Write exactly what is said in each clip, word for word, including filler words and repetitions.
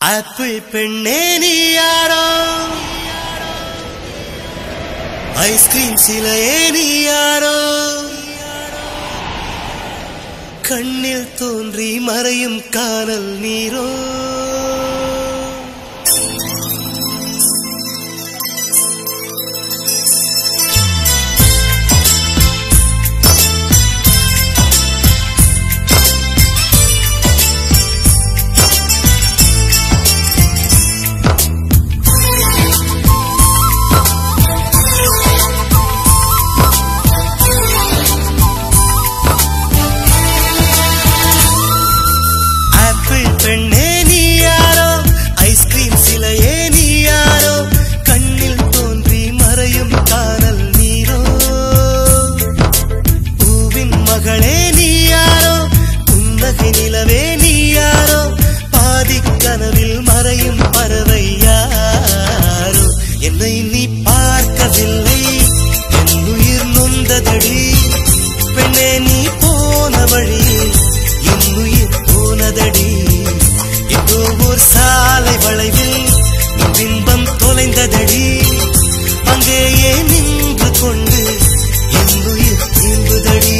Apple பெண்ணே நீ யாரோ, ஐஸ்கிரீம் சிலையே நீ யாரோ, கண்ணில் தோன்றி மறையும் காணல் நீரோ. பெண்ணே நீ யாரோ, ஐஸ்கிரீம் சிலையே நீ யாரோ, கண்ணில் தோன்றி மறையும் காணல் நீரோ. பூவின் மகளே நீ யாரோ, புன்னகை நிலவே நீ யாரோ, பாதிக் கனவில் மறையும் பறவை யாரோ. என்னை நீ பார்க்கவில்லை, என் உயிர் நொந்ததடி. பெண்ணே நீ போன வழியில் என் உயிர் போனதடி. ஓர் சாலை வளைவில் பிம்பம் தொலைந்ததடி. அங்கேயே நின்று கொண்டு என் உயிர் திரும்புதடி.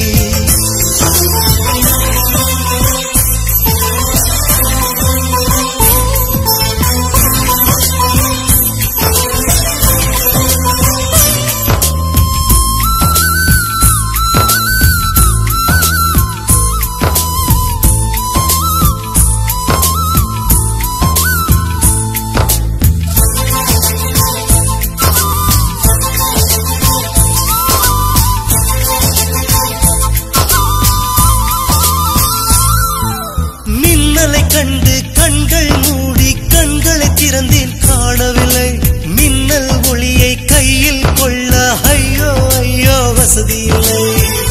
கண்டு கண்கள் மூடி கண்களை திறந்தேன், காணவில்லை மின்னல் ஒளியை கையில் கொள்ள. ஐயோ ஐயோ வசதி இல்லை.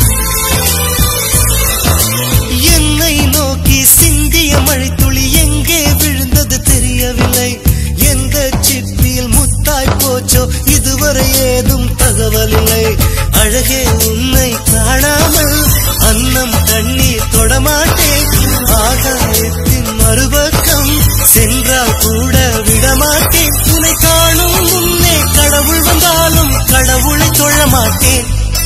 என்னை நோக்கி சிந்திய மழைத்துளி எங்கே விழுந்தது தெரியவில்லை. எந்த சிப்பியில் முத்தாய் போச்சோ இதுவரை ஏதும் தகவல் இல்லை. அழகே உன்னை காணாமல் அன்னம் தண்ணீர் தொடமாட்டேன். ஆகாயத்தின் மறுபக்கம் சென்றால் கூட விடமாட்டேன். உன்னை காணும் முன்னே கடவுள் வந்தாலும் கடவுளை தொழ மாட்டேன்.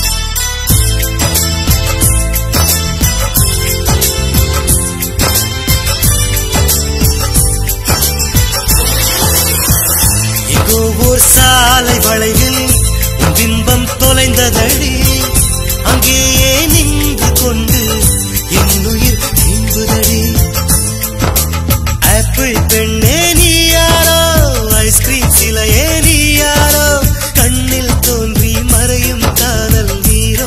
எங்கோ ஓர் சாலை வளைவில் உன் பிம்பம் தொலைந்ததடி. அங்கேயே நின்று கொண்டு என் உயிர் திரும்புதடி. ஆப்பிள் பெண்ணே நீ யாரோ, ஐஸ்கிரீம் சிலையே நீ யாரோ, கண்ணில் தோன்றி மறையும் காணல் நீரோ.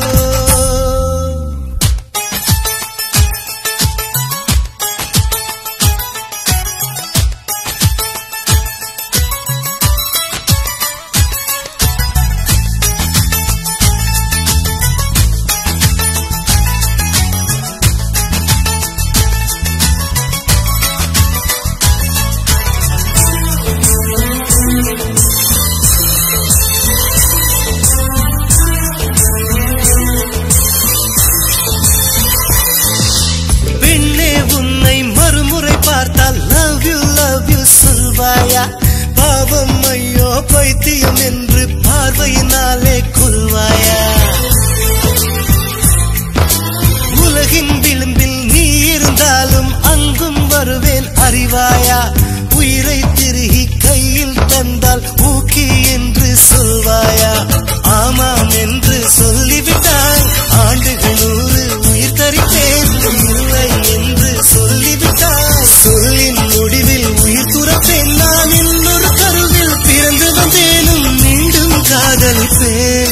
பாவம் ஐயோ பைத்தியம் என்று பார்வையினாலே கொல்வாயா. உலகின் விளிம்பில் நீ இருந்தாலும் அங்கும் வருவேன் அறிவாயா. உயிரை திருகி கையில் தந்தால் ஊக்கி என்று சொல்வாயா. ஆமாம் என்று சொல்லிவிட்டால் ஆண்டுகள் நூறு உயிர் தரிப்பேன். இல்லை என்று சொல்லிவிட்டால் சொல்லின் முடிவில் உயிர் துறப்பேன். நான் இன்னொரு கருவில் பிறந்து வந்தேனும் மீண்டும் காதலிப்பேன்.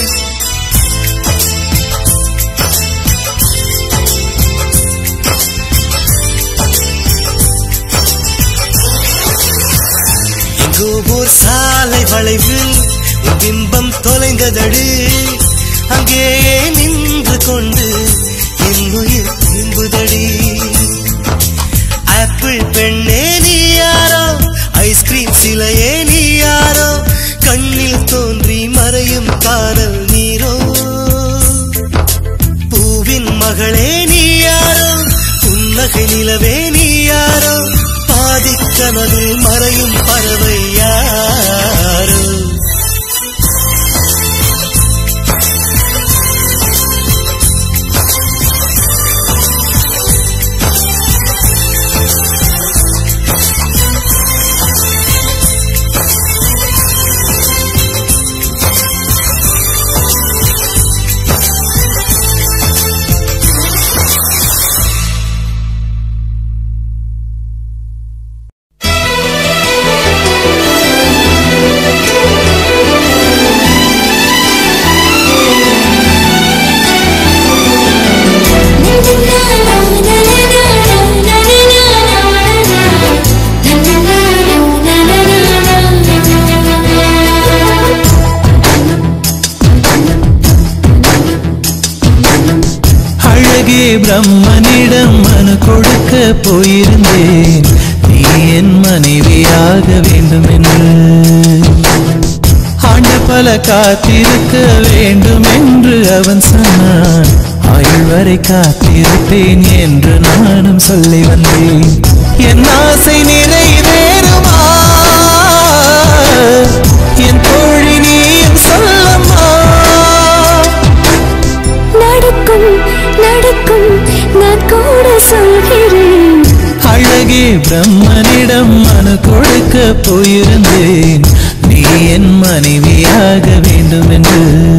எங்கோ ஓர் சாலை வளைவில் உன் பிம்பம் தொலைந்ததடி. அங்கேயே நின்று கொண்டு என் உயிர் திரும்புதடி. ஆப்பிள் பெண்ணே நீ யாரோ, ஐஸ்கிரீம் சிலையே நீ யாரோ, கண்ணில் தோன்றி மறையும் காணல் நீரோ. பூவின் மகளே நீ யாரோ, புன்னகை நிலவே நீ யாரோ, பாதிக்க கனவில் மறையும் பறவை யாரோ பிரம்மனிடம் மனு கொடுக்க போயிருந்தேன் நீ என் மனைவியாக வேண்டும் என்று ஆண்டு பல காத்திருக்க வேண்டும் என்று அவன் சொன்னான் ஆயுள் வரை காத்திருப்பேன் என்று நானும் சொல்லி வந்தேன் என் ஆசை நிறைவேறுமா என் தோழி நீயும் சொல்லம்மா நடக்கும் நடக்கும் நான் கூட சொல்கிறேன் அழகே பிரம்மனிடம் மனு கொடுக்க போயிருந்தேன் நீ என் மனைவியாக வேண்டும் என்று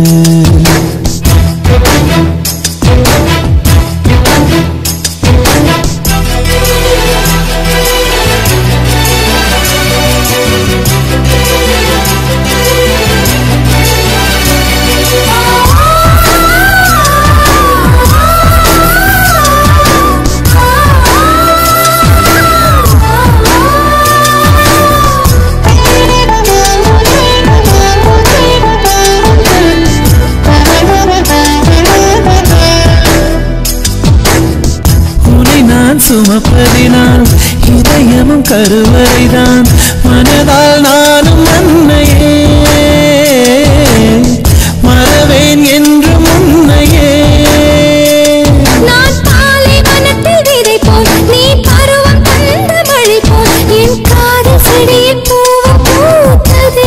சுமப்பதினால் இதயமும் கருவறைதான் மனதால் நானும் அன்னையே மறவேன் என்று முன்னையே நான் பாலை வனத்தில் விதை போல் நீ பருவம் தந்த மழை போல் என் காதல் செடியில் பூவும் பூத்ததே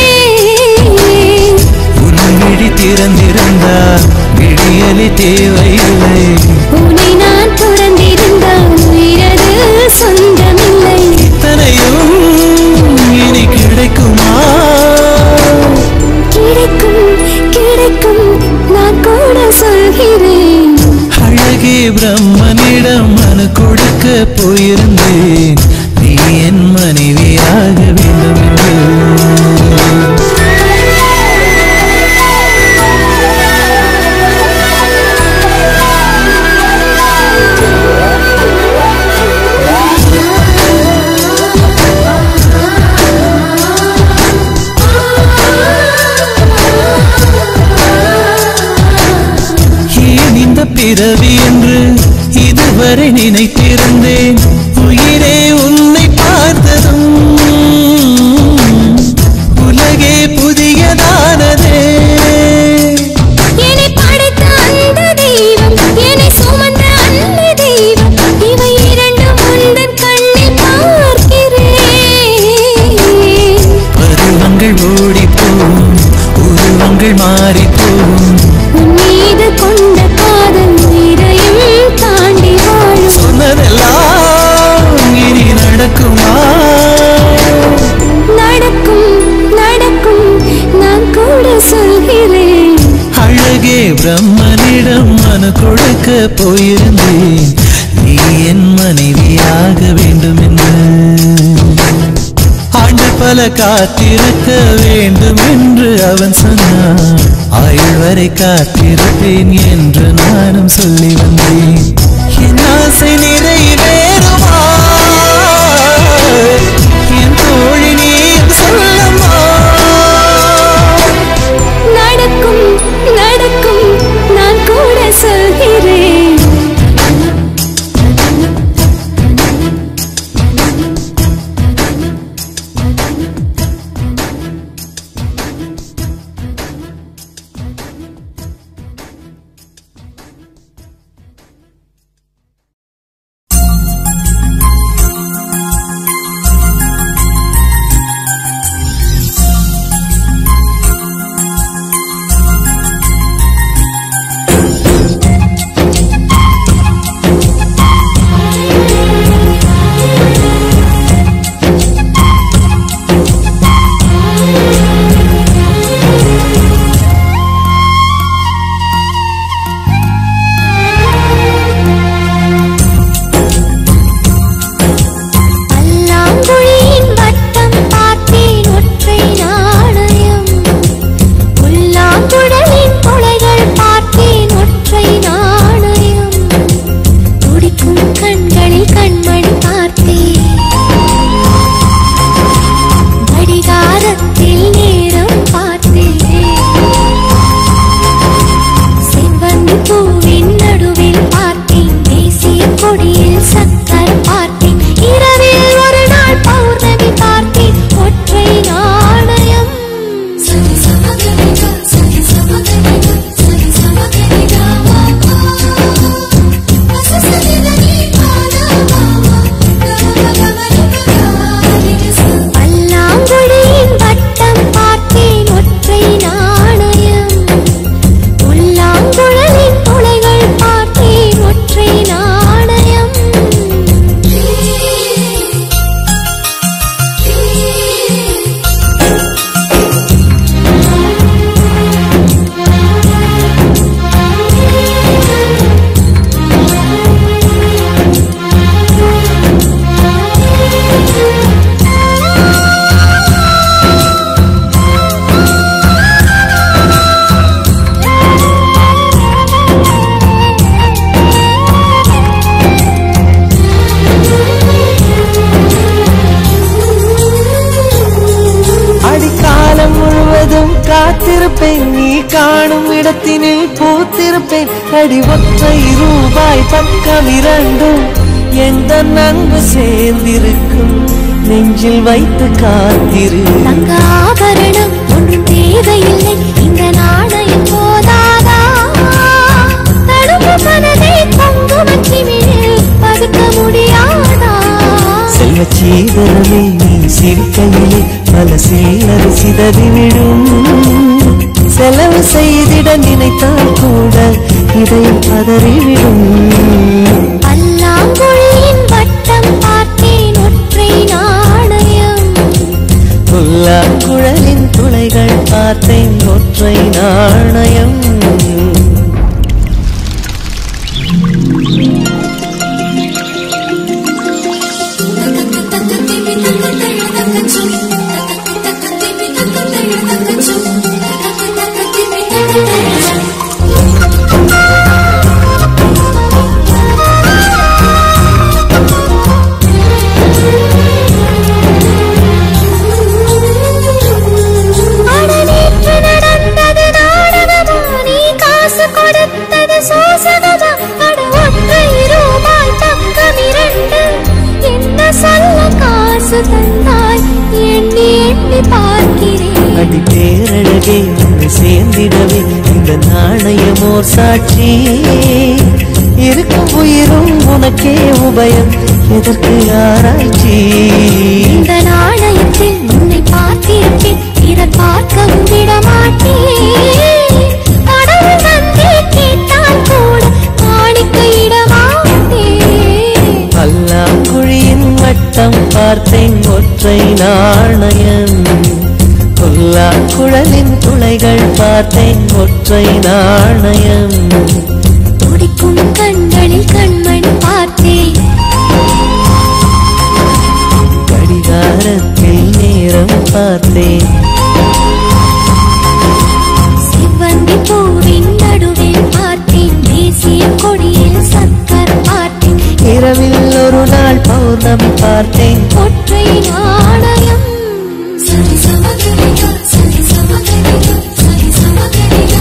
உன் விழி திறந்திருந்தால் விடியலி தேவையில்லை உன்னை நான் துறந்திருந்தால் உயிரது சொந்தமில்லை இத்தனையும் இனி கிடைக்குமா கிடைக்கும் கிடைக்கும் நான் கூட சொல்கிறேன் அழகே பிரம்மனிடம் மனு கொடுக்க போயிருந்தேன் நீ என் மனைவியாக வேண்டும் என்று பிறவி என்று இதுவரை நினைத்திருந்தேன் உயிரே உன்னை பார்த்ததும் உலகே புதியதானதே என்னை படைத்த அந்த தெய்வம் என்னை சுமந்த அந்த தெய்வம் இவை இரண்டும் உந்தன் கண்ணில் பார்க்கிறேன் பருவங்கள் ஓடிப்போம் உருவங்கள் மாறிப்போம் உன் மீது கொண்ட காதல் உயிரையும் தாண்டி வாழும் சொன்னதெல்லாம் இனி நடக்குமா நடக்கும் நடக்கும் நான் கூட சொல்கிறேன் அழகே பிரம்மனிடம் மனு கொடுக்க போயிருந்தேன் நீ என் மனைவியாக வேண்டும் என்று ஆண்டு பல காத்திருக்க வேண்டும் என்று அவன் சொன்னான் ஆயுள் வரை காத்திருப்பேன் என்று நானும் சொல்லி வந்தேன் என் ஆசை நிறைவேறுமா என் தோழி நீயும் சொல்லம்மா நடக்கும் நடக்கும் நான் கூட சொல்கிறேன் பூத்திருப்பேன் அடி ஒற்றை ரூபாய் பக்கம் இரண்டும் எந்த நன்கு சேர்ந்திருக்கும் நெஞ்சில் வைத்து காத்திரு. தங்க ஆபரணம் ஒன்றும் தேவையில்லை இந்த நாணயம் போதாதா தடுப்பு மனதை குங்குமச்சிமிழில் பதுக்க முடியாதா செல்வ சீதரமே நீ சிரிக்கையிலே பல சீலர் சிதறிவிடும் செலவு செய்திட நினைத்தால் கூட இதயம் பதறிவிடும். பல்லாங்குழியின் வட்டம் பார்த்தேன் ஒற்றை நாணயம் புல்லாங்குழலின் துளைகள் பார்த்தேன் ஒற்றை நாணயம். அடி பேரழகே உன்னை சேர்ந்திடவே இந்த நாணயமோர் சாட்சி இருக்கும் உயிரும் உனக்கே உபயம் எதற்கு ஆராய்ச்சி. இந்த நாணயத்தில் உன்னை பார்த்திருப்பேன் இதை பார்க்கவும் விட மாட்டேன் கடவுள் வந்து கேட்டால் கூட காணிக்கையிட மாட்டேன். பல்லாங்குழியின் வட்டம் பார்த்தேன் ஒற்றை நாணயம் புல்லாங்குழலின் துளைகள் பார்த்தேன் ஒற்றை நாணயம். துடிக்கும் கண்களில் கண்மணி பார்த்தேன் கடிகாரத்தில் நேரம் பார்த்தேன் சிவந்தி பூவின் நடுவில் பார்த்தேன் தேசிய கொடியில் சக்கரம் பார்த்தேன் இரவில் ஒரு நாள் பௌர்ணமி பார்த்தேன் ஒற்றை நாணயம். சரி சமகரிகா சரி சமகரிகா சரி சமகரிகா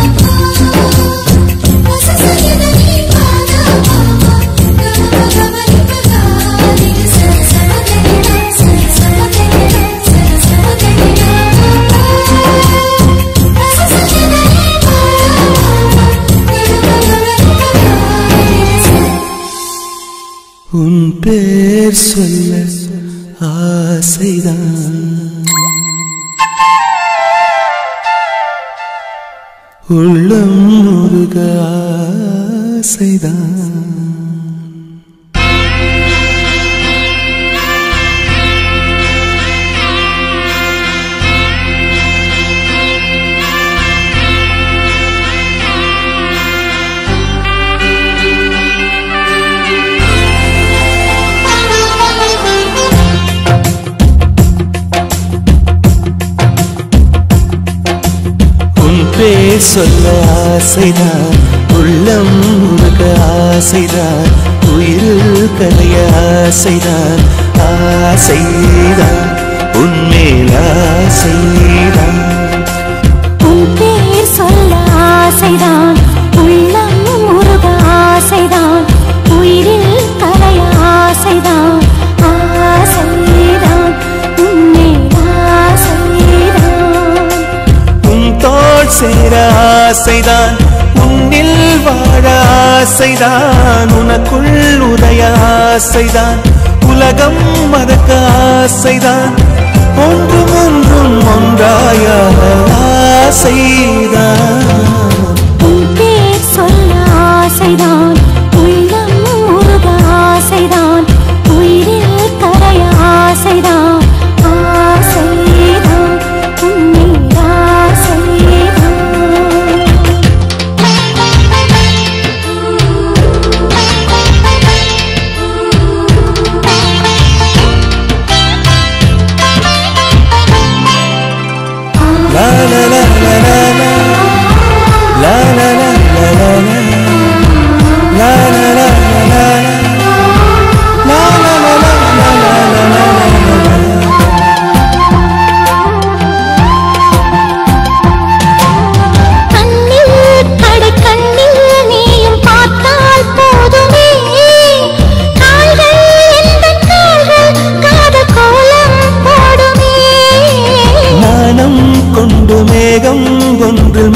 சசசகிதனி பாதா பாமா கமகமரிகா சரி சமகரிகா சரி சமகரிகா சரி சமகரிகா சசசகிதனி பாதா பாமா கமகமரிகா. உன் பேர் சொல்ல ஆசைதான் உள்ளம் முருக ஆசைதான். பேர் சொல்ல ஆசைதான் உள்ளம் முருக ஆசைதான் உயிரில் கலைய ஆசைதான் ஆசைதான் உன்மேல் ஆசைதான். உன் பேர் சொல்ல ஆசைதான் உள்ளம் முருக ஆசைதான் உயிரில் கலைய ஆசைதான் ஆசைதான் உன்மேல் ஆசைதான். உன் தோள் சேர ஆசைதான் உன்னில் வாழ ஆசைதான் உனக்குள் உதய ஆசைதான் உலகம் மறக்க ஆசைதான் ஒன்றும் ஒன்றும் ஒன்றாய ஆசைதான். உன் பேர் சொல்ல ஆசைதான் உள்ளம் முருக ஆசைதான் உயிரில் கரைய ஆசைதான் ஆசைதான் உன்னில் ஆசைதான். La la la la la la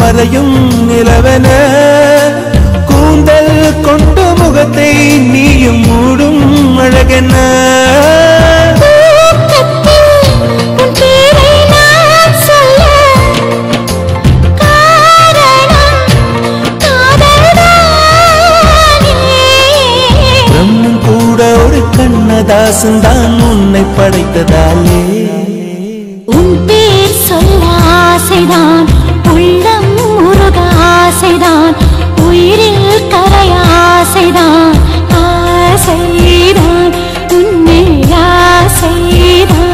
மறையும் நிலவென கூந்தல் கொண்டு முகத்தை நீயும் மூடும் அழகென பிரம்மன் கூட ஒரு கண்ணதாசன் தான் உன்னை படைத்ததாலே உன் பேர் சொல்ல ஆசைதான் உள்ளம் முருக ஆசைதான் உயிரில் கரைய ஆசைதான் ஆசைதான் உன்னை ஆசைதான்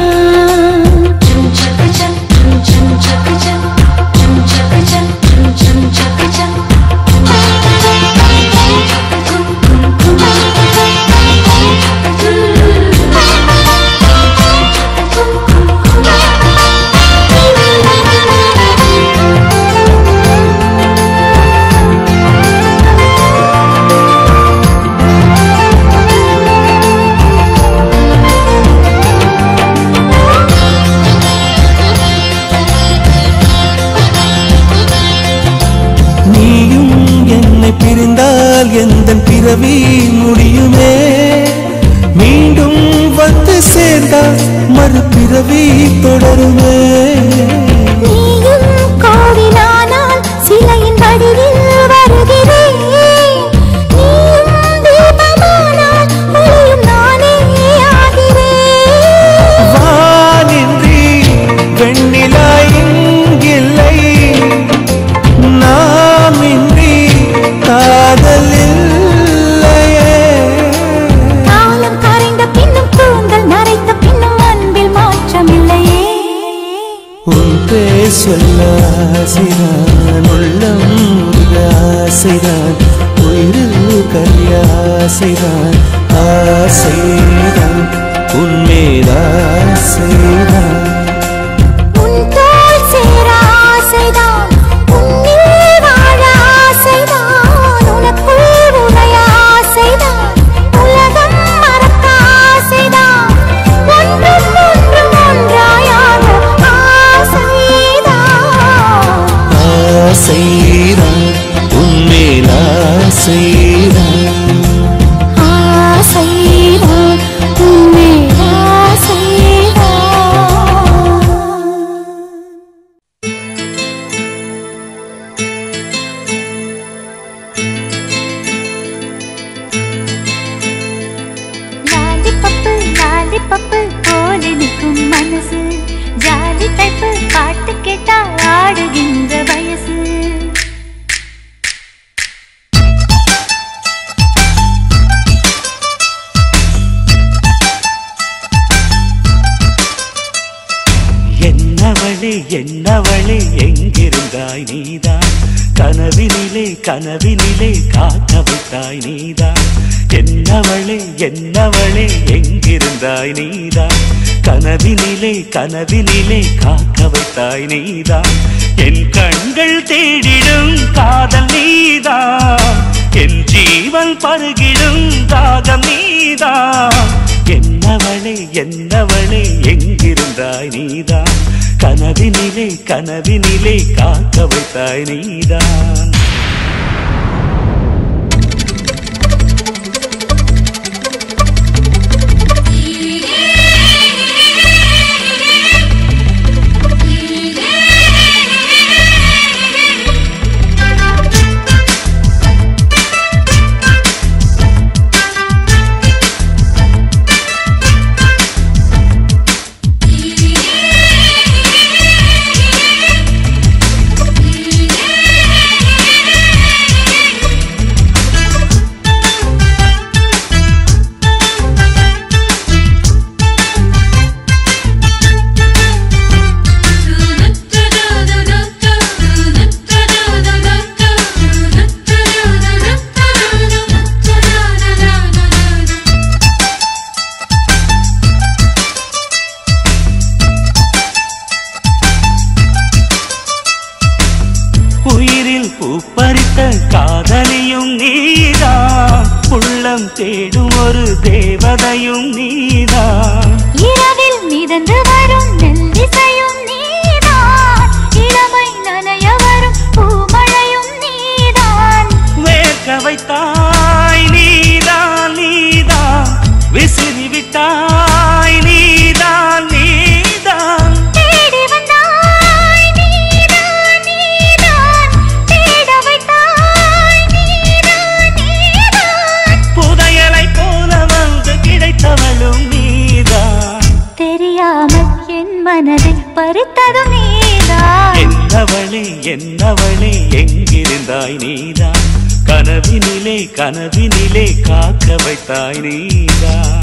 பிரிந்தால் எந்தன் பிறவி முடியுமே மீண்டும் வந்து சேர்ந்தால் மறுபிறவி தொடருமே நீயும் கோவிலானால் சிலையின் வடிவில் வருகிறேன் நீயும் தீபமானால் ஒளியும் நானே ஆகிறேன் வானின்றி வெண்ணிலா இங்கில்லை நாமின்றி காலம் கரைந்த பின்னும் கூந்தல் நரைத்த பின்னும் அன்பில் மாற்றமில்லையே உன் பேர் சொல்ல ஆசைதான் உள்ளம் ஆசைதான் உயிரில் கரியாசைதான் ஆசைதான் உன்மேல் ஆசைதான் உன் தோள் சேர ஆசைதான் உன்னில் வாழ ஆசைதான் உனக்குள் உடைய ஆசைதான் உலகம் மறக்க ஆசைதான் ஒன்றும் ஒன்றும் ஒன்றாயாக ஆசைதான் ஆசைதான் உன்மேல் ஆசைதான் ஆசைதான் உன்மேல் ஆசைதான் லாலிபப்பு லாலிபப்பு போல நிற்கும் மனசு ஜாலி டைப்பு பாட்டு கேட்டா ஆடுகின்ற வயசு என்னவளே என்னவளே எங்கிருந்தாய் நீதான் கனவினிலே கனவினிலே காக்க வைத்தாய் நீதான் என்னவளே என்னவளே எங்கிருந்தாய் நீதான் கனவினிலே கனவினிலே காக்க வைத்தாய் நீதான் என் கண்கள் தேடிடும் காதல் நீதான் என் ஜீவன் பருகிடும் தாகம் நீதான் என்னவளே என்னவளே எங்கிருந்தாய் நீதான் கனவினிலே கனவினிலே காக்க வைத்தாய் நீதான் உள்ளம் தேடும் ஒரு தேவதையும் நீதான். இரவில் மிதந்து வரும் நெல்லிசையும் நீதான். இளமை நனைய வரும் பூ மனதை பறித்ததும் நீதான். என்னவளே என்னவளே எங்கிருந்தாய் நீதான், கனவினிலே கனவினிலே காக்க வைத்தாய் நீதான்.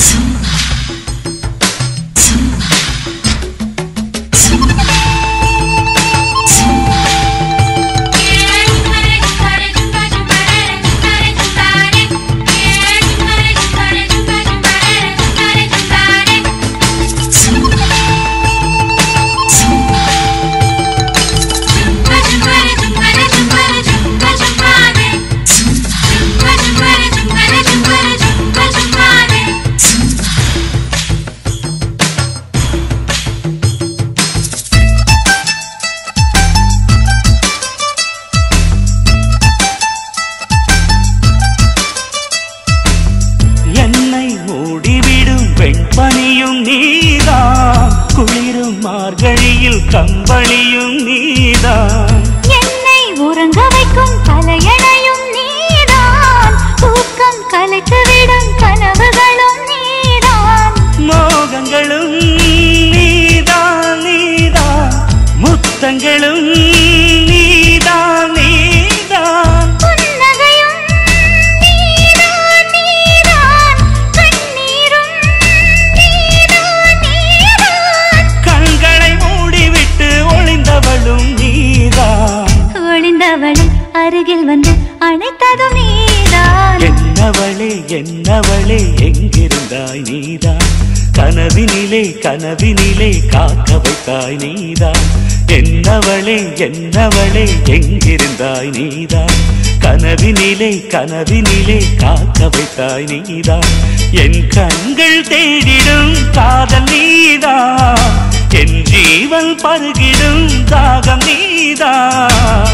கம்பளியும் நீதான், என்னை உறங்க வைக்கும் தலையணையும் நீதான், தூக்கம் கலைத்துவிடும் கனவுகளும் நீதான், மோகங்களும் நீதான் நீதான், முத்தங்களும் நீதான் நீதான், புன்னகையும் நீதான் நீதான், கண்ணீரும் நீதான் நீதான், கண்களை மூடிவிட்டு ஒளிந்தவளும் நீதான், ஒளிந்தவளை அருகில் வந்து அணைத்ததும் நீதான். என்னவளே என்னவளே எங்கிருந்தாய் நீதான், கனவினிலே கனவினிலே காக்க வைத்தாய் நீதான். என்னவளே என்னவளே எங்கிருந்தாய் நீதான், கனவினிலே கனவினிலே காக்க வைத்தாய் நீதான். என் கண்கள் தேடிடும் காதல் நீதான், என் ஜீவன் பருகிடும் தாகம் நீதான்.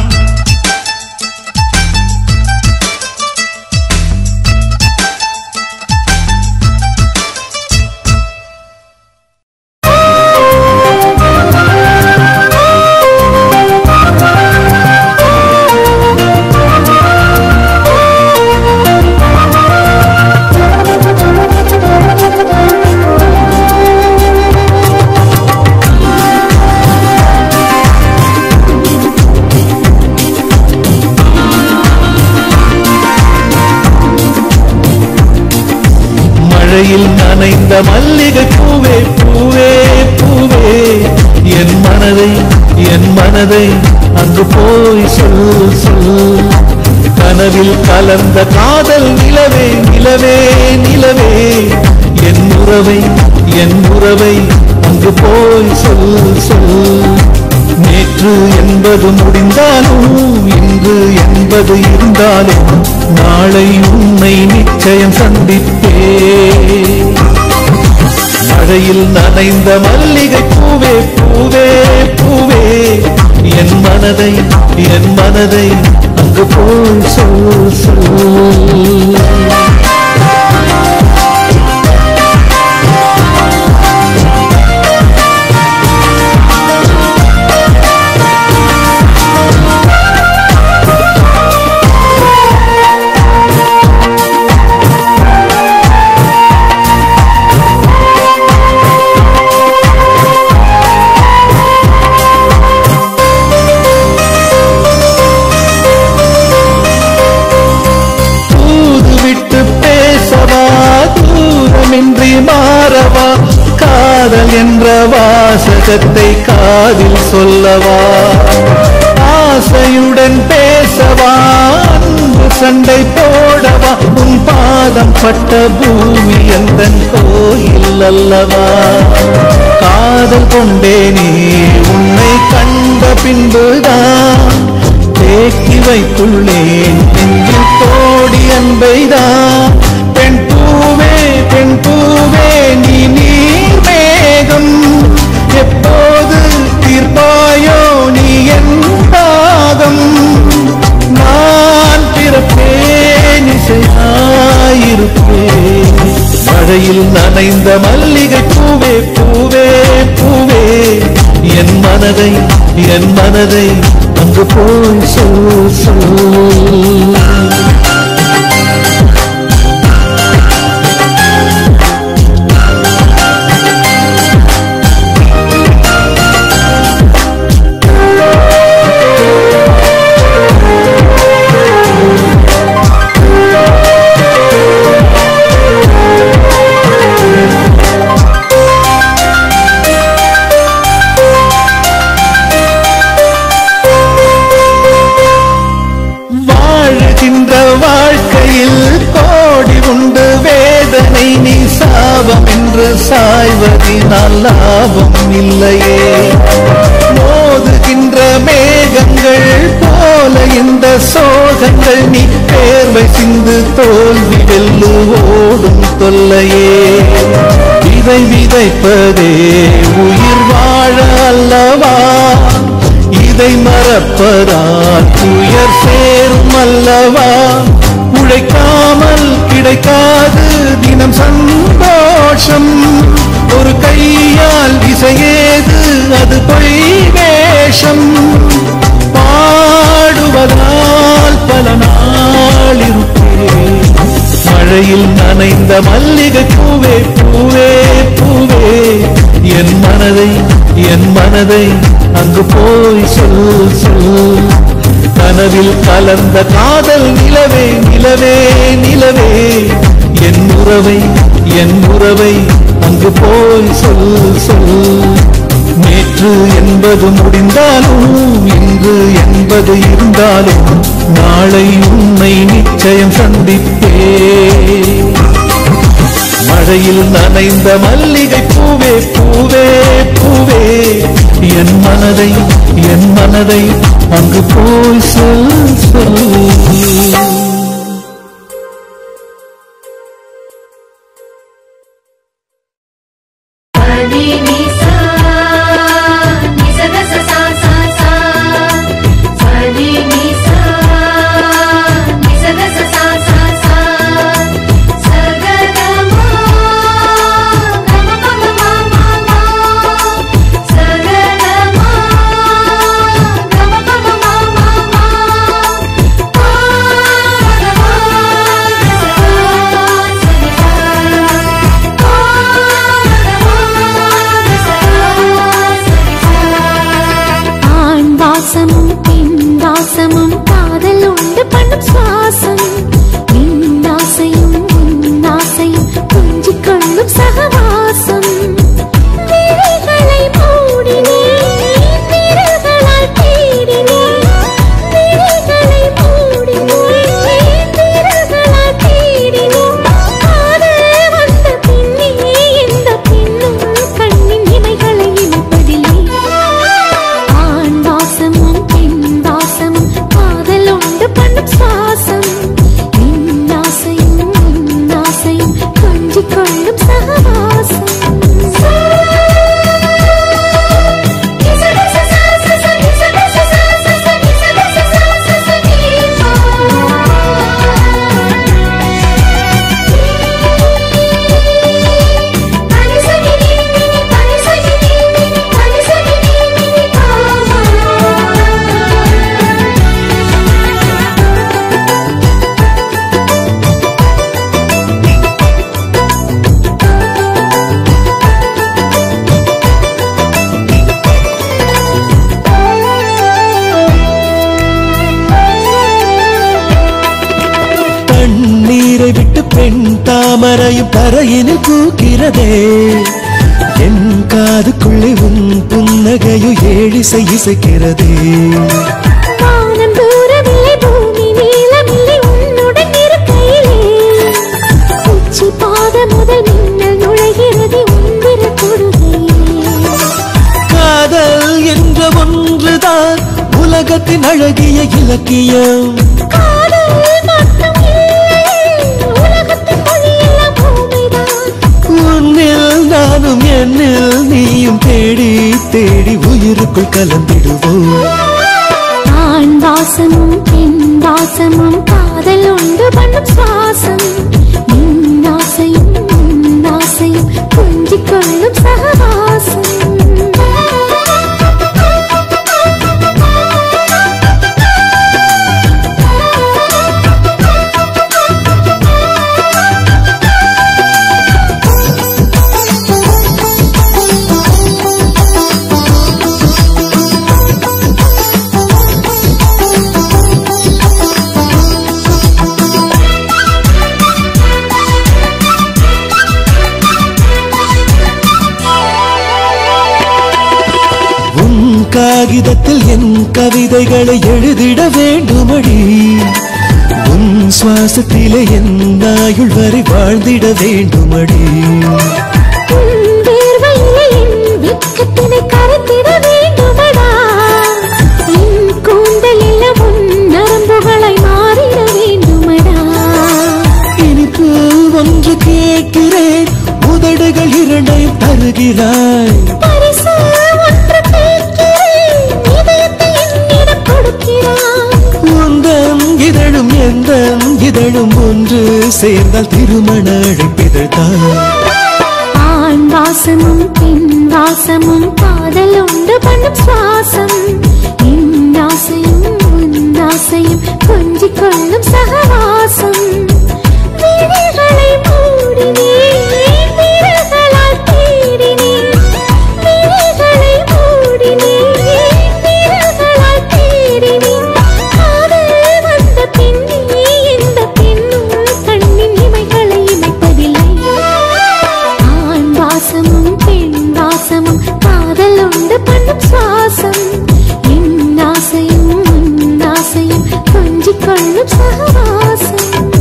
மழையில் நனைந்த மல்லிகை பூவே பூவே பூவே, என் மனதை என் மனதை அங்கு போய் சொல் சொல். கனவில் கலந்த காதல் நிலவே நிலவே நிலவே, என் உறவை என் உறவை அங்கு போய் சொல் சொல். நேற்று என்பது முடிந்தாலும் இன்று என்பது இருந்தாலும் நாளை உன்னை நிச்சயம் சந்திப்பே. மழையில் நனைந்த மல்லிகை பூவே பூவே பூவே, என் மனதை என் மனதை அங்கு போய் சொல் சொல். மாறவா காதல் என்ற வாசகத்தை காதில் சொல்லவா, ஆசையுடன் பேசவா அன்பு சண்டை போடவா, உன் பாதம் பட்ட பூமி எந்தன் கோயில் அல்லவா. காதல் கொண்டேனே உன்னை கண்ட பின்புதான், தேக்கி வைத்துள்ளேன் நெஞ்சில் கோடி அன்பைதான். பெண் பூவே பெண் பூவே நீ நீர் மேகம், எப்போது தீர்ப்பாயோ நீ என் தாகம். நான் பிறப்பேன் இசையாயிருப்பேன், மழையில் நனைந்த மல்லிகை பூவே பூவே பூவே, என் மனதை என் மனதை அங்கு போய் சொல் சொல். லாபம் இல்லையே. மோதுகின்ற மேகங்கள் போல இந்த சோகங்கள் நீ தேர்வை சிந்து தோல்வி வெல்லு ஓடும் தொல்லையே. விதை விதைப்பதே உயிர் வாழ அல்லவா, இதை மறப்பதால் துயர் சேரும் அல்லவா. உழைக்காமல் கிடைக்காது தினம் சந்தோஷம், ஒரு கையால் இசையேது அது பொய் வேஷம். பாடுவதால் பல நாள் இருப்பேன், மழையில் நனைந்த மல்லிகை பூவே பூவே பூவே. என் மனதை என் மனதை அங்கு போய் சொல் சொல். கனவில் கலந்த காதல் நிலவே நிலவே நிலவே. என் உறவை என் உறவை அங்கு போய் சொல் சொல். நேற்று என்பது முடிந்தாலும் இன்று என்பது இருந்தாலும் நாளை உன்னை நிச்சயம் சந்திப்பே. மழையில் நனைந்த மல்லிகை பூவே பூவே பூவே. என் மனதை என் மனதை அங்கு போய் சொல் சொல். தாமரையும் தரையினில் பூக்கிறதே. என் காதுக்குள்ளே உன் புன்னகையு ஏழிசை இசைக்கிறதே. வானம் தூரமில்லை, பூமி நீளமில்லை, உன்னுடன் இருக்கையிலே. உச்சி பாத முதல் மின்னல் நுழைகிறது உந்திர கொடுகையிலே. காதல் என்ற ஒன்றுதான் உலகத்தின் அழகிய இலக்கியம். நானும் என்னில் நீயும் தேடி தேடி உயிருக்குள் கலந்திடுவோம். ஆண் வாசமும் பெண் வாசமும் காதல் உண்டு பண்ணும் சுவாசம். என் ஆசையும் உன் ஆசையும் கொஞ்சிக் கொள்ளும் சகவாசம். காகிதத்தில் என் கவிதைகளை எழுதிட வேண்டுமடி. உன் சுவாசத்திலே என் ஆயுள் வரை வாழ்ந்திட வேண்டுமடி. வேர்வையிலே என் தருகிறாய். பரிசு ஒன்று கேட்கிறேன், இதயத்தை என்னிடம் கொடுக்கிறாய். உந்தம் இதழும் எந்தம் இதழும் ஒன்று சேர்ந்தால் திருமண அழைப்பிதழ்தான். ஆண் வாசமும் பெண் வாசமும் காதல் உண்டு பண்ணும் சுவாசம். என் ஆசையும் உன் ஆசையும் கொஞ்சிக் கொள்ளும் சகவாசம். விழிகளை மூடினேன், விரல்களால் தேடினேன். விழிகளை மூடினேன், விரல்களால் தேடினேன். காதல் வந்த பின்னே இந்த பெண்ணும் கண்ணின் இமைகளை இமைப்பதில்லை. ஆண் வாசமும் பெண் வாசமும் காதல் உண்டு பண்ணும் சுவாசம். என் ஆசையும் உன் ஆசையும் கொஞ்சிக் கொள்ளும் சகவாசம்.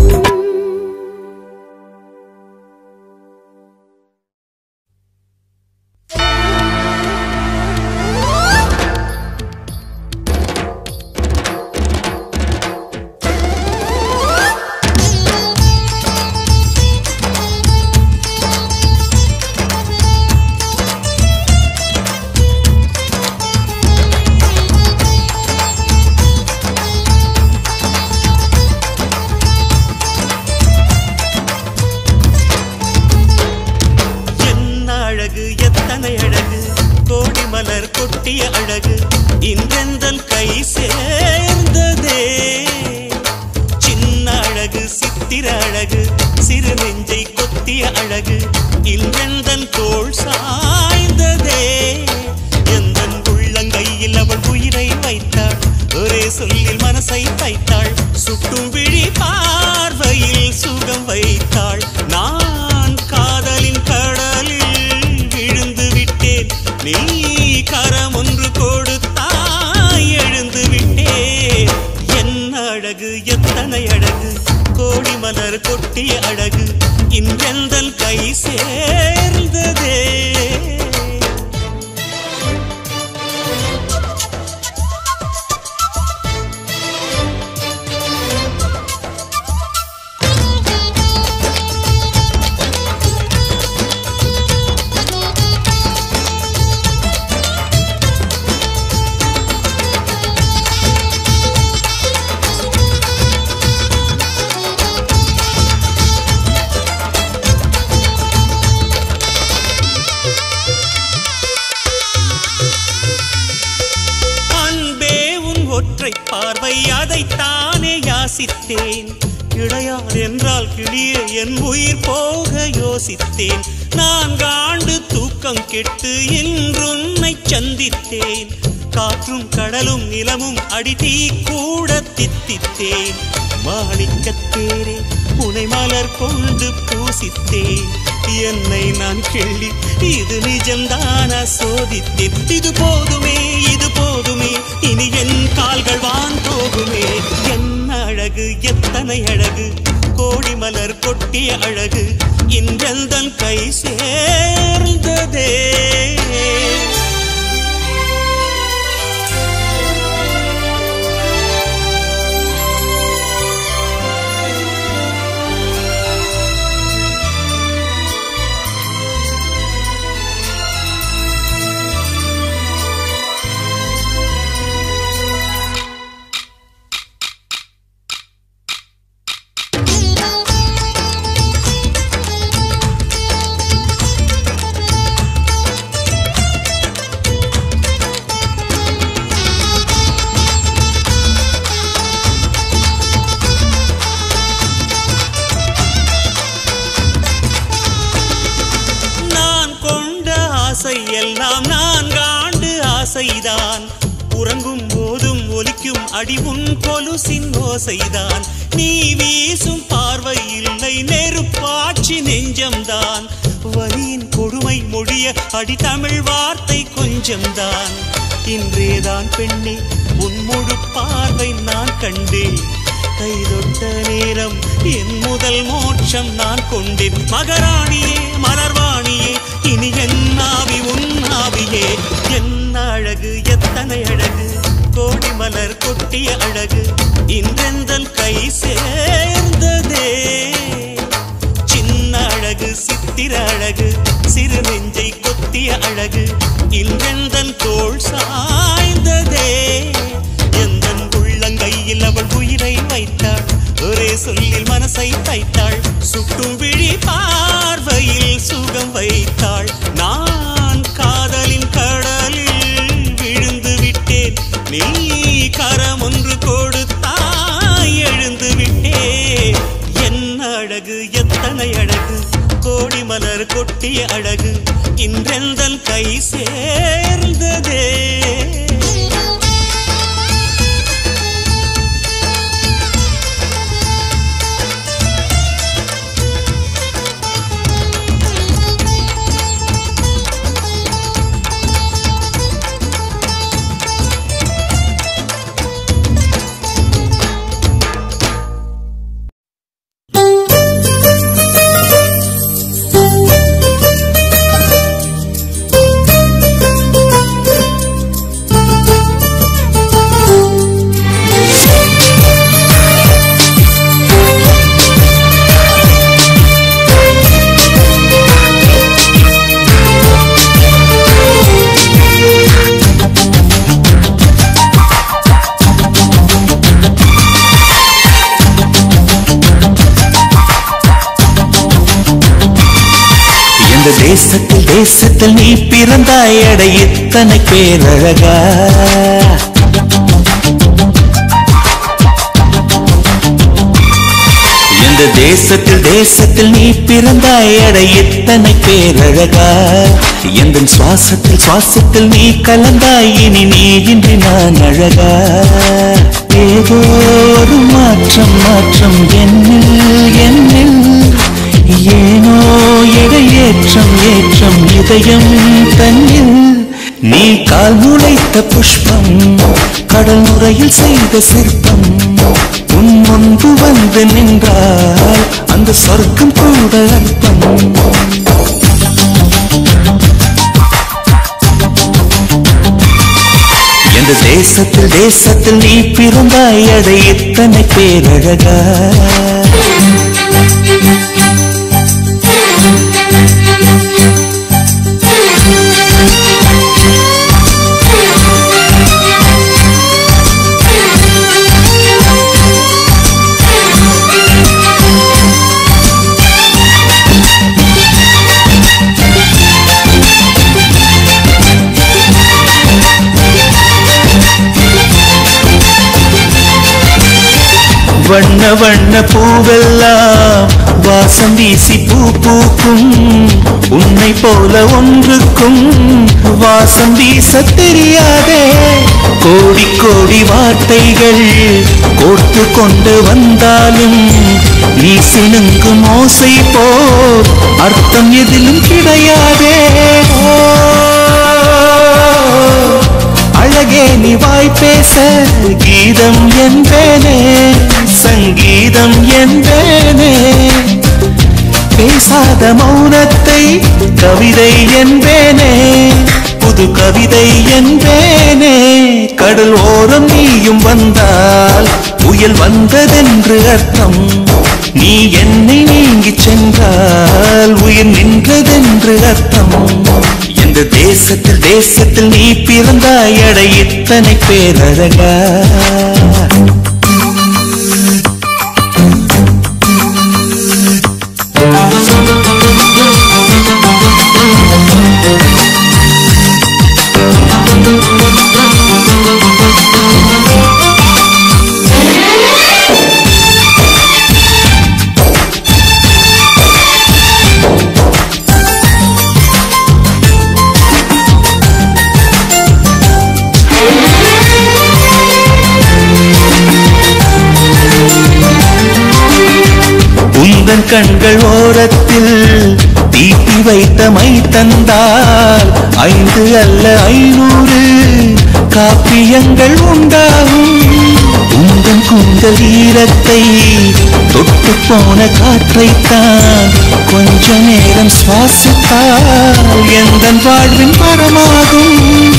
இளையார் என்றால் கிளியே என் உயிர் போக யோசித்தேன். நான்காண்டு தூக்கம் கெட்டு இன்றுன்னை சந்தித்தேன். காற்றும் கடலும் நிலமும் அடித்தீ கூட தித்தித்தேன். மாணிக்கத்தேரே உனை மலர் கொண்டு பூசித்தேன். என்னை நான் கிள்ளி இது நிஜம்தானா சோதித்தேன். இது போதுமே இது போதுமே இனி என் கால்கள் வான் போகுமே. என்ன அழகு எத்தனை அழகு கோடி மலர் கொட்டிய அழகு இன்றெந்தன் கை சேர்ந்ததே. எல்லாம் நான்காண்டு ஆசைதான். உறங்கும் போதும் ஒலிக்கும் அடி உன் கொலுசின் ஓசைதான். நீ வீசும் பார்வை இல்லை நெருப்பாட்சி நெஞ்சம்தான். வலியின் கொடுமை மொழிய அடி தமிழ் வார்த்தை கொஞ்சம்தான். இன்றேதான் பெண்ணே உன் முழு பார்வை நான் கண்டேன். கைதொட்ட நேரம் என் முதல் மோட்சம் நான் கொண்டேன். மகராணியே மலர்வாணியே இனி என் ஆவி உன் ஆவியே. என்ன அழகு எத்தனை அழகு கோடி மலர் கொட்டிய அழகு இன்றெந்தன் கை சேர்ந்ததே. சின்ன அழகு சித்திர அழகு சிறு நெஞ்சை கொத்திய அழகு இன்றெந்தன் தோள் சாய்ந்ததே எந்தன் உள்ளங்கையில் அவள் உயிரை வைத்தாள் ஒரே சொல்லில் மனசை தைத்தாள் சுட்டும் விழி பார்வையில் சுகம் வைத்தாள் நான் காதலின் கடலில் விழுந்து விட்டேன் நீ கரம் ஒன்று கொடுத்தாய் எழுந்து விட்டேன் என்ன அழகு எத்தனை அழகு கோடி மலர் கொட்டிய அழகு இன்றெந்தன் கை சேர்ந்ததே தேசத்தில் தேசத்தில் நீ பிறந்தாய் அட இத்தனை பேரழகா இந்த தேசத்தில் தேசத்தில் நீ பிறந்தாய் அட இத்தனை பேரழகா எந்த சுவாசத்தில் சுவாசத்தில் நீ கலந்தாய் இனி நீ இன்றி நான் அழகா ஏதோ ஒரு மாற்றம் மாற்றம் என்னில் என்னில் ஏனோ எடையேற்றம் ஏற்றம் இதயம் தன்னில் நீ கால் முளைத்த புஷ்பம் கடல் நுரையில் செய்த சிற்பம் உன் முன்பு வந்து நின்றால் அந்த சொர்க்கம் கூட அர்த்தம் எந்த தேசத்தில் தேசத்தில் நீ பிறந்தாய் அட இத்தனை பேரழகா வண்ண வண்ண பூவெல்லாம் வாசம் வீசி பூ பூக்கும் உன்னை போல ஒன்றுக்கும் வாசம் வீச தெரியாதே கோடி கோடி வார்த்தைகள் கோர்த்து கொண்டு வந்தாலும் நீ சினுங்கும் ஓசை போல் அர்த்தம் எதிலும் கிடையாதே அழகே நீ வாய் பேச கீதம் என்பேனே சங்கீதம் என்பேனே பேசாத மௌனத்தை கவிதை என்பேனே புது கவிதை என்பேனே கடல் ஓரம் நீயும் வந்தால் புயல் வந்ததென்று அர்த்தம் நீ என்னை நீங்கி சென்றால் உயிர் நின்றதென்று அர்த்தம் இந்த தேசத்தில் தேசத்தில் நீ பிறந்தாய் அட இத்தனை பேரழகா கண்கள் ஓரத்தில் தீட்டி வைத்த மை தந்தால் ஐந்து அல்ல ஐநூறு காப்பியங்கள் உண்டாகும் உந்தன் கூந்தல் ஈரத்தை தொட்டு போன காற்றைத்தான் கொஞ்ச நேரம் சுவாசித்தால் எந்தன் வாழ்வின் மரமாகும்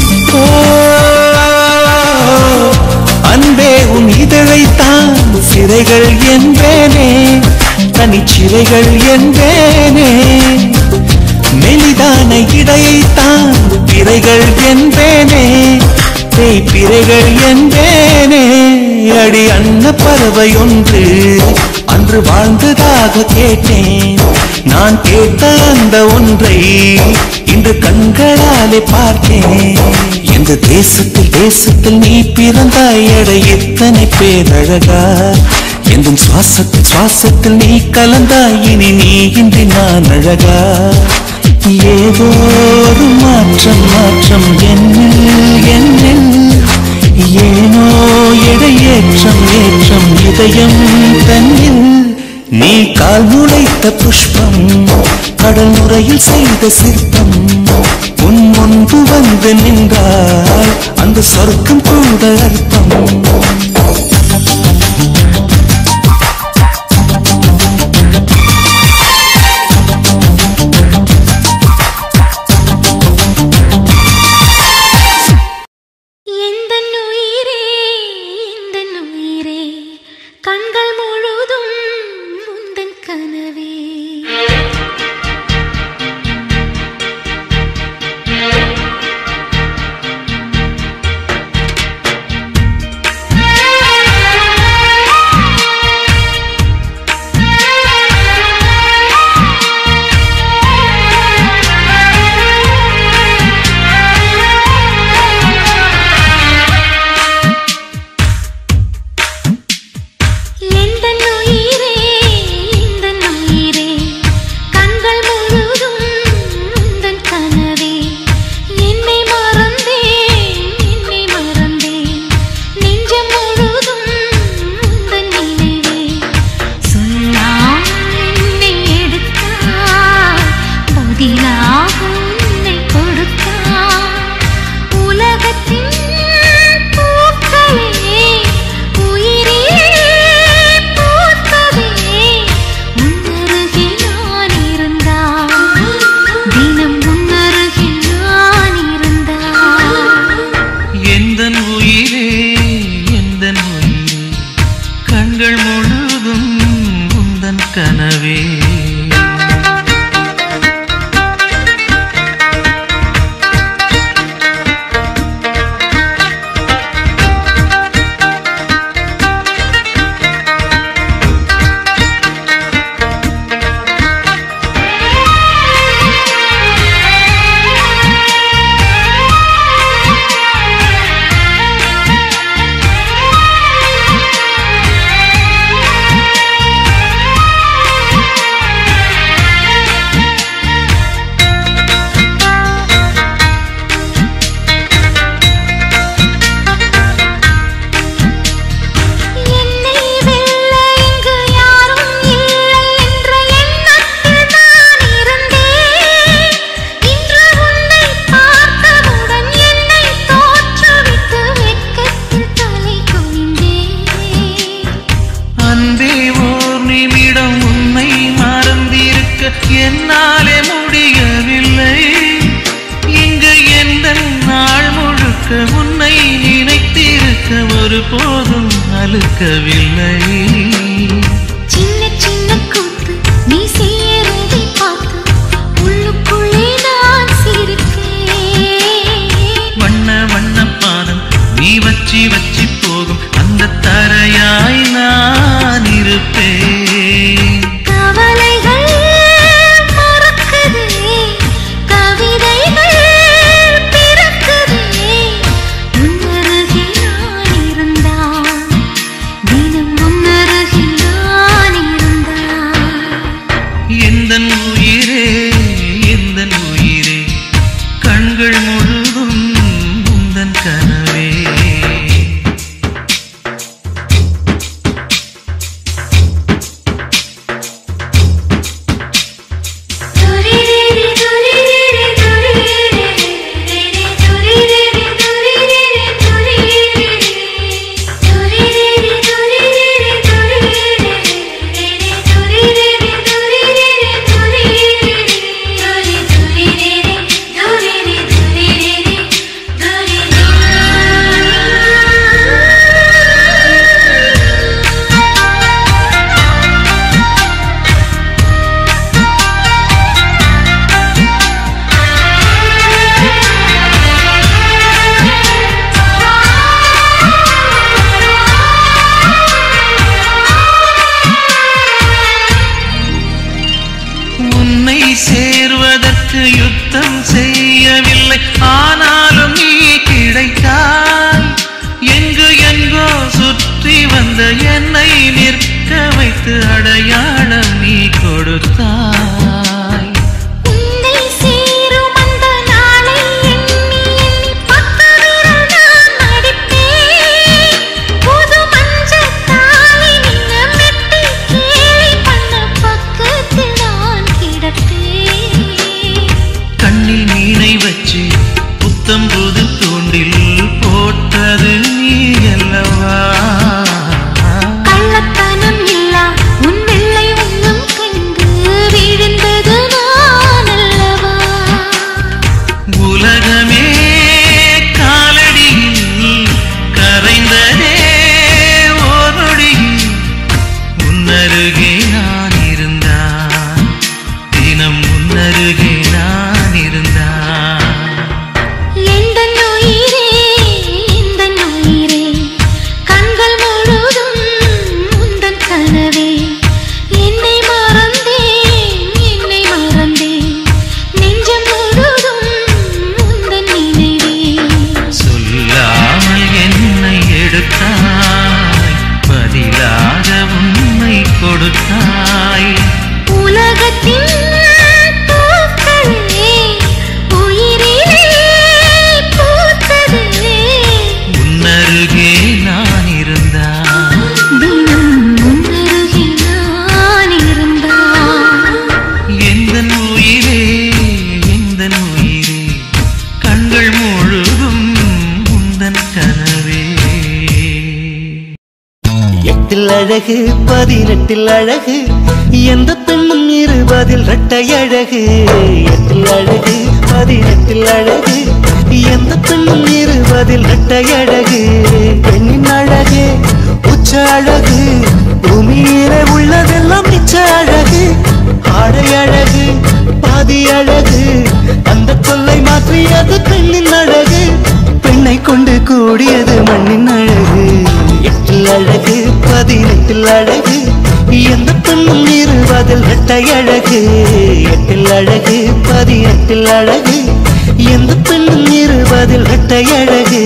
அன்பே உன் இதழைத்தான் சிறைகள் என்பேனே தனிச்சிறைகள் என்பேனே மெலிதான இடையைத்தான் பிறைகள் என்பேனே, பிறைகள் என்பேனே. அடி அன்ன பறவை ஒன்று அன்று வாழ்ந்ததாக கேட்டேன். நான் கேட்ட அந்த ஒன்றை இன்று கண்களாலே பார்த்தேன். எந்த தேசத்தில் தேசத்தில் நீ பிறந்தாய் எடை எத்தனை பேரழகா. எந்த சுவாசத்தில் சுவாசத்தில் நீ கலந்தாய் இனி நீ இன்றி நான் அழகா. ஏதோ ஒரு மாற்றம் மாற்றம் என்னில் என்னில் ஏனோ எடை ஏற்றம் ஏற்றம் இதயம் தன்னில். நீ கால் முளைத்த புஷ்பம் கடல் நுரையில் செய்த சிற்பம். உன் முன்பு வந்து நின்றால் அந்த சொர்க்கம் கூட அர்த்தம். தினம் உன்னருகில் நான் புது தூண்டில் போட்டது நீ அல்லவா கள்ளத்தனம் இல்லா உன் வெள்ளை உள்ளம் கண்டு விழுந்தது நான் அல்லவா உலகமே காலடியில் கரைந்ததே ஓரொடியில் உன்னருகே நான் இருந்தான் தினம் உன்னருகே நான் இருந்தான் எந்தன் உயிரே எந்தன் உயிரே கண்கள் முழுதும் உந்தன் கனவே என்னை மறந்தேன் என்னை மறந்தேன் நெஞ்சம் முழுதும் உந்தன் நினைவே சொல்லாமல் என்னை எடுத்தாய் பதிலாக உண்மை கொடுத்தாய் உலகத்தின் பூக்களே உயிரிலே பூத்ததே உன்னருகே நான் இருந்தான் தினம் உன்னருகே நான் இருந்தான் எந்தன் உயிரே எந்தன் உயிரே கண்கள் முழுதும் உந்தன் கனவே எட்டில் அழகு பதினெட்டில் அழகு எந்த பெண்ணும் இருபதில் இரட்டை அழகு எட்டில் அழகு பதினெட்டில் அழகு எந்த பெண்ணும் இருபதில் இரட்டை அழகு பெண்ணின் அழகு உச்ச அழகு பூமியிலே உள்ளதெல்லாம் மிச்ச அழகு ஆடை அழகு பாதி அழகு அந்த தொல்லை மாற்றியது பெண்ணின் அழகு பெண்ணை கொண்டு கூடியது மண்ணின் அழகு எட்டில் அழகு பதினெட்டில் அழகு எந்த பெண்ணும் இருபதில் இரட்டை அழகு எட்டில் அழகு பதினெட்டில் அழகு எந்த பெண்ணும் இருபதில் இரட்டை அழகு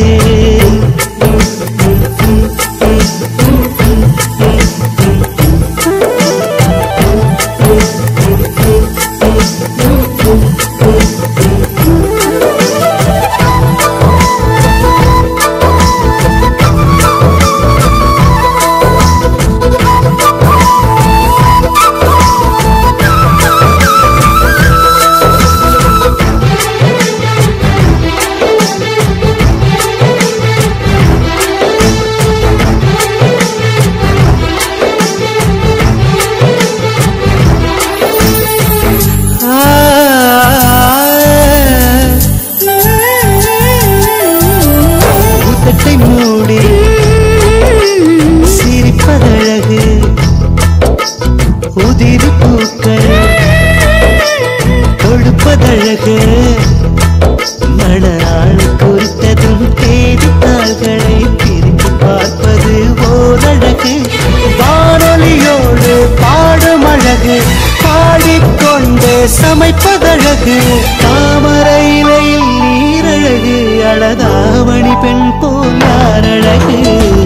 சமைப்பதழகு தாமரை இலையில் நீரழகு அழகாமணி பெண் போல் யாரழகு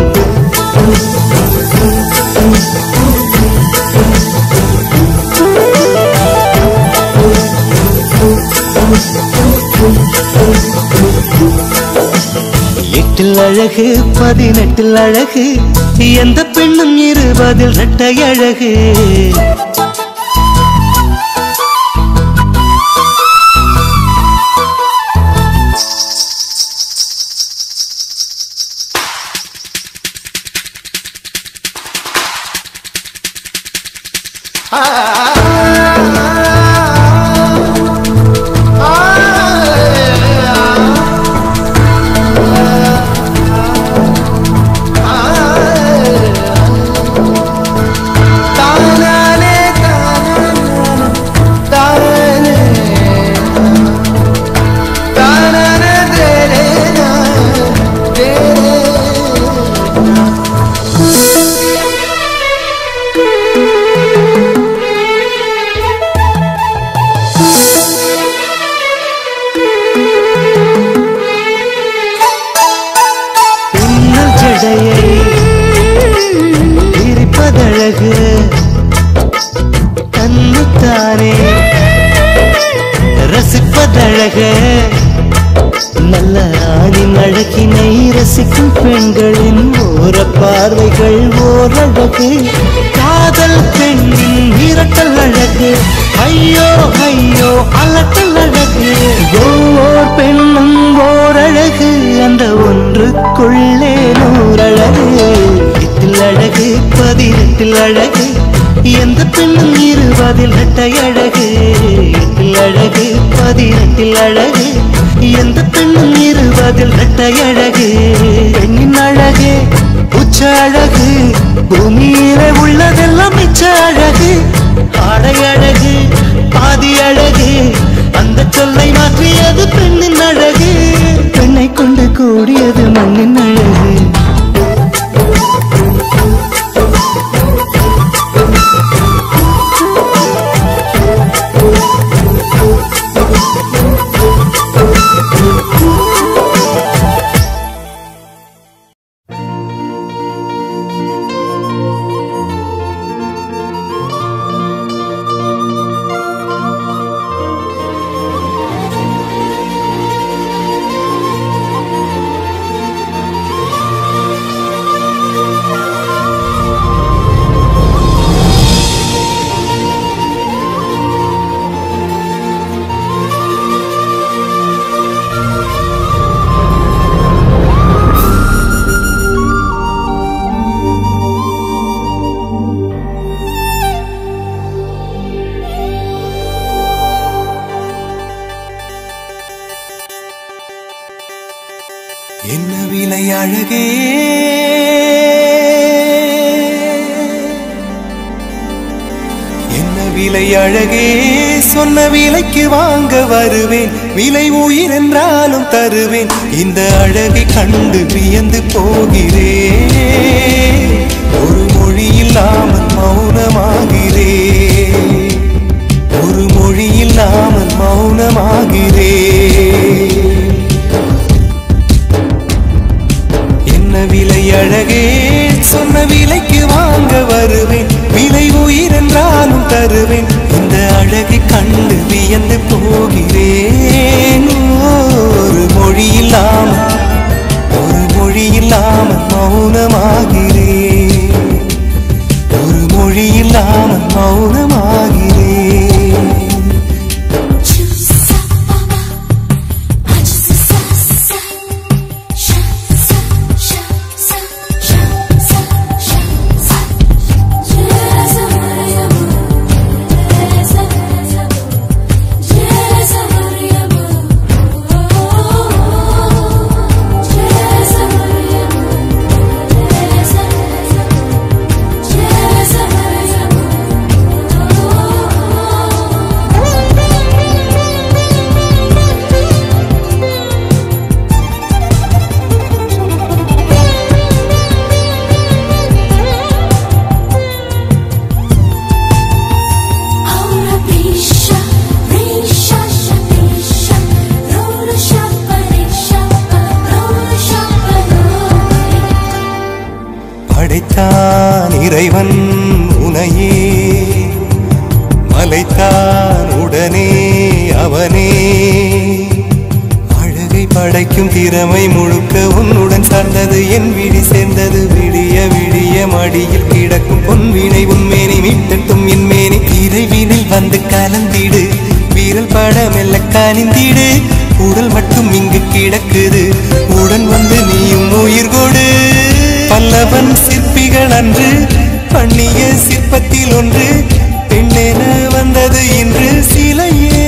எட்டில் அழகு பதினெட்டில் அழகு எந்த பெண்ணும் இருபதில் இரட்டை அழகு ரசிப்பதழகு நல்ல ஆணின் அழகினை ரசிக்கும் பெண்களின் ஓர பார்வைகள் ஓரழகு காதல் பெண்ணின் மிரட்டல் அழகு, ஐயோ ஐயோ அலட்டல் அழகு. ஒவ்வொரு பெண்ணும் ஓர் அழகு, அந்த ஒன்றுக்குள்ளே நூறழகு. எட்டில் அழகு பதினெட்டில் அழகு, எந்த பெண்ணும் இருபதில் இரட்டை அழகு. எட்டில் அழகு பதினெட்டில் அழகு, எந்த பெண்ணும் இருபதில் இரட்டை அழகு. பெண்ணின் அழகு உச்ச அழகு, பூமியிலே உள்ளதெல்லாம் மிச்ச அழகு. ஆடை அழகு பாதி அழகு, அந்த சொல்லை மாற்றியது பெண்ணின் அழகு. பெண்ணை கொண்டு கூடியது மண்ணின் அழகு. என்ன விலை அழகே, என்ன விலை அழகே, சொன்ன விலைக்கு வாங்க வருவேன். விலை உயிர் என்றாலும் தருவேன். இந்த அழகை கண்டு வியந்து போகிறேன். ஒரு மொழி இல்லாமல் மௌனமாகிறேன். ஒரு மொழி இல்லாமல் மௌனமாகிறேன். என்ன விலை அழகே, சொன்ன விலைக்கு வாங்க வருவேன். விலை உயிர் என்றாலும் தருவேன். இந்த அழகை கண்டு வியந்து போகிறேன். ஒரு மொழி இல்லாமல் ஒரு மொழி இல்லாமல் மௌனமாகிறேன். ஒரு மொழி இல்லாமல் மௌனமாகிறேன். படைத்தான் இறைவன் உனையே, மலைத்தான் உடனே அவனே. அழகை படைக்கும் திறமை முழுக்க உன்னுடன் சார்ந்தது. என் விழி சேர்ந்தது விடிய விடிய மடியில் கிடக்கும் பொன்வினை உன்மேனி மீட்டட்டும் என் மேனி. இறைவினில் வந்து கலந்திடு, வீரல் பட மெல்ல கனிந்திடு. உடல் மட்டும் இங்கு கிடக்குது, உடன் வந்து நீயும் உயிர் கொடு. பல்லவன் சிற்பிகள் அன்று பண்ணிய சிற்பத்தில் ஒன்று, பெண்ணென வந்தது இன்று சிலையே.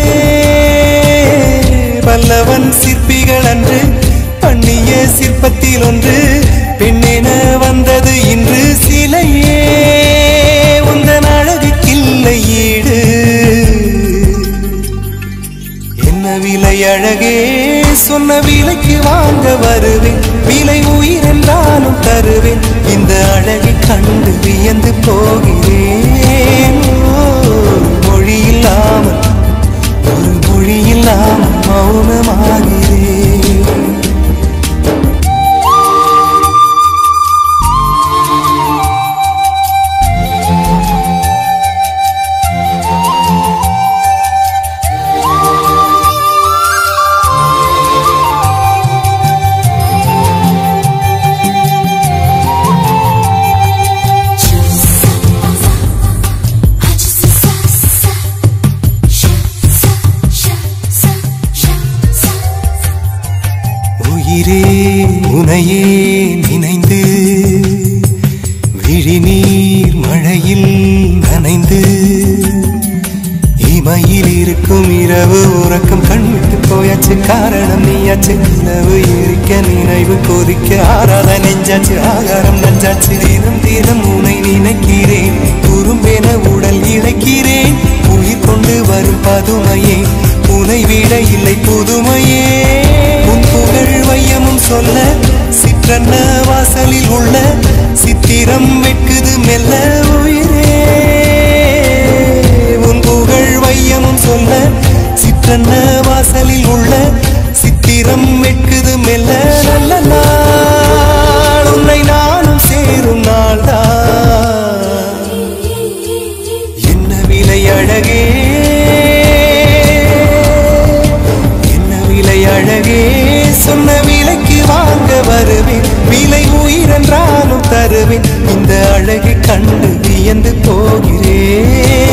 பல்லவன் சிற்பிகள் அன்று பண்ணிய சிற்பத்தில் ஒன்று, பெண்ணென வந்தது இன்று சிலையே. உந்தன் அழகுக்கில்லை ஈடு. என்ன விலை அழகே, சொன்ன விலைக்கு வாங்க வருவேன். விலை உயிர் என்றாலும் தருவேன். இந்த அழகை கண்டு வியந்து போகிறேன். ஒரு மொழி இல்லாமல் ஒரு மொழி இல்லாமல் மௌனமாகிறேன். உயிரே உனையே நினைந்து விழிநீர் மழையில் நனைந்து இமையில் இருக்கும் இரவு உறக்கம் கண்விட்டு போயாச்சு காரணம் நீயாச்சு நிலவு எரிக்க நினைவு கொதிக்க ஆறாத நெஞ்சாச்சு ஆகாரம் நஞ்சாச்சு தினம் தினம் உனை நினைக்கிறேன் குறும்பென உடல் இழைக்கிறேன் உயிர் கொண்டு வரும் பதுமையே உனை விட இல்லை புதுமையே உன் புகழ் வையமும் சொல்ல சிற்றன்ன வாசலில் உள்ள சித்திரம் வெட்குது மெல்ல உயிரே உன் புகழ் வையமும் சொல்ல சிற்றன்ன வாசலில் உள்ள சித்திரம் வெட்குது மெல்ல நல்ல நாள் உன்னை நானும் சேரும் நாள்தான் என்ன விலை அழகே என்ன விலை அழகே சொன்ன விலைக்கு வாங்க வருவேன் விலை உயிரென்றாலும் தருவேன் இந்த அழகை கண்டு வியந்து போகிறேன்